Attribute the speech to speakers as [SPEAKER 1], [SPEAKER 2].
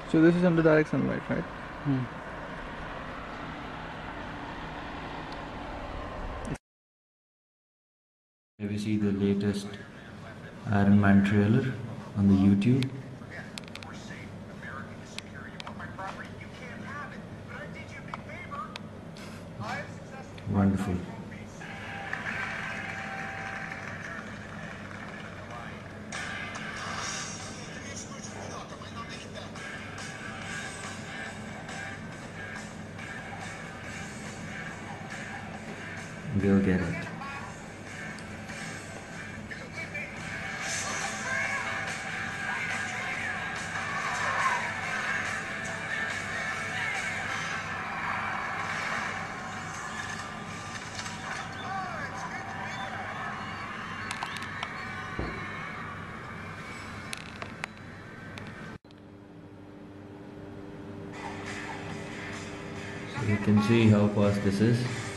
[SPEAKER 1] So this is under direct sunlight, right?
[SPEAKER 2] Have you seen the latest Iron Man trailer on the YouTube? Wonderful. We'll get it. So you can see how fast this is.